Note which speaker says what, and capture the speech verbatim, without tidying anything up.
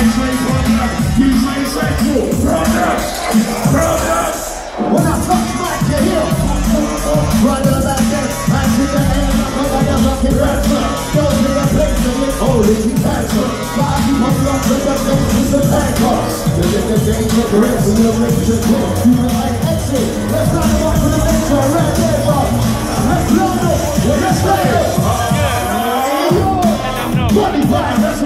Speaker 1: say brother, you say sexual. Brothers, brothers. When I touch mic, you hear. Brother back there, I see the hand up like a fucking rapper. Go to the place and it's holy, we answer. Five people up with the face with the handcuffs. You get the danger, the rest of the rage is quick. You can like exit. Let's not go to the next one, right there, bro. Let's blow it, let's play it. twenty-five, let's